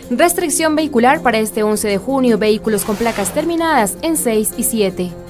Restricción vehicular para este 11 de junio, vehículos con placas terminadas en 6 y 7.